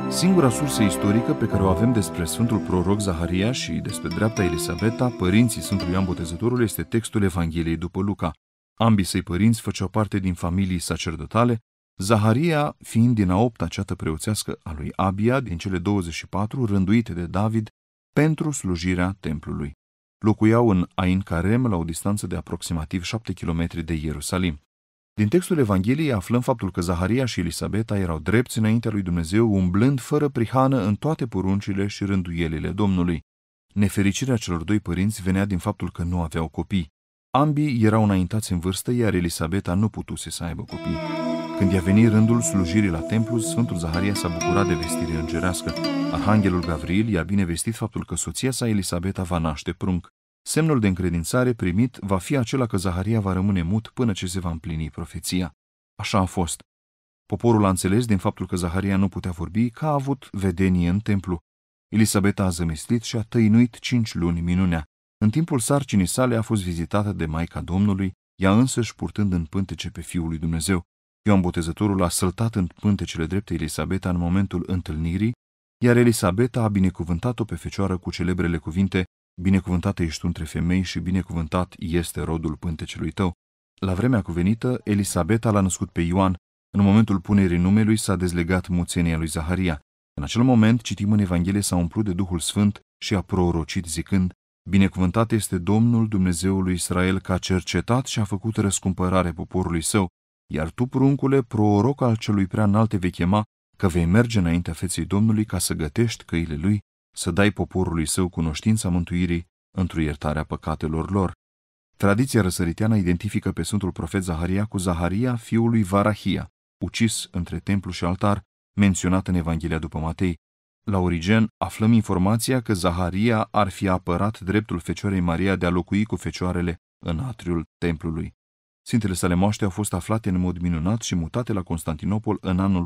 Singura sursă istorică pe care o avem despre Sfântul Proroc Zaharia și despre dreapta Elisabeta, părinții Sfântului Ioan Botezătorul, este textul Evangheliei după Luca. Ambii săi părinți făceau parte din familii sacerdotale, Zaharia fiind din a 8-a ceată preoțească a lui Abia, din cele 24 rânduite de David pentru slujirea templului. Locuiau în Ain Carem, la o distanță de aproximativ 7 km de Ierusalim. Din textul Evangheliei aflăm faptul că Zaharia și Elisabeta erau drepți înaintea lui Dumnezeu, umblând fără prihană în toate poruncile și rânduielile Domnului. Nefericirea celor doi părinți venea din faptul că nu aveau copii. Ambii erau înaintați în vârstă, iar Elisabeta nu putuse să aibă copii. Când i-a venit rândul slujirii la templu, Sfântul Zaharia s-a bucurat de vestire îngerească. Arhanghelul Gavril i-a binevestit faptul că soția sa Elisabeta va naște prunc. Semnul de încredințare primit va fi acela că Zaharia va rămâne mut până ce se va împlini profeția. Așa a fost. Poporul a înțeles din faptul că Zaharia nu putea vorbi că a avut vedenie în templu. Elisabeta a zămislit și a tăinuit 5 luni minunea. În timpul sarcinii sale a fost vizitată de Maica Domnului, ea însăși purtând în pântece pe Fiul lui Dumnezeu. Ioan Botezătorul a săltat în pântecele drepte Elisabeta în momentul întâlnirii, iar Elisabeta a binecuvântat-o pe fecioară cu celebrele cuvinte: binecuvântată ești tu între femei și binecuvântat este rodul pântecelui tău. La vremea cuvenită, Elisabeta l-a născut pe Ioan. În momentul punerii numelui s-a dezlegat muțenia lui Zaharia. În acel moment, citim în Evanghelie, s-a umplut de Duhul Sfânt și a prorocit zicând: binecuvântat este Domnul Dumnezeul lui Israel, că a cercetat și a făcut răscumpărare poporului său, iar tu, pruncule, proroc al celui prea înalte vei chema, că vei merge înaintea feței Domnului ca să gătești căile lui, să dai poporului său cunoștința mântuirii într-o iertarea păcatelor lor. Tradiția răsăriteană identifică pe Sfântul Profet Zaharia cu Zaharia, fiul lui Varahia, ucis între templu și altar, menționat în Evanghelia după Matei. La Origen aflăm informația că Zaharia ar fi apărat dreptul Fecioarei Maria de a locui cu fecioarele în atriul templului. Sfintele sale moaște au fost aflate în mod minunat și mutate la Constantinopol în anul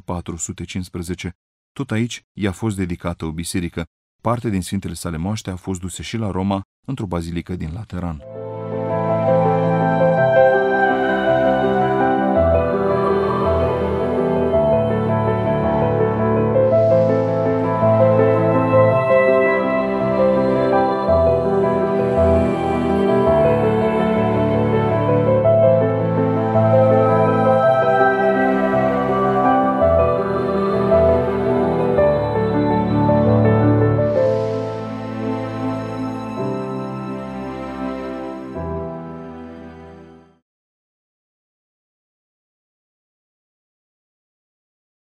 415. Tot aici i-a fost dedicată o biserică. Parte din Sfintele sale moaște a fost duse și la Roma, într-o bazilică din Lateran.